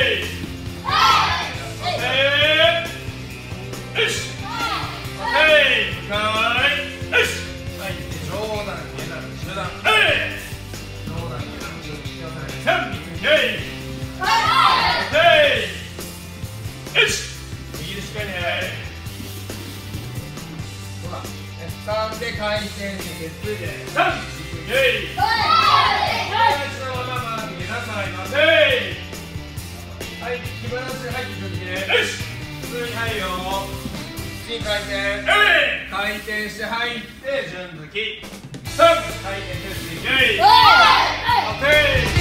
3で回転して手ついで3、そのまま回ってなさいませ。はい、気離しで入ってくるんで、普通に入るよ。次回転、回転して入って順突き3、回転して次、オッケー。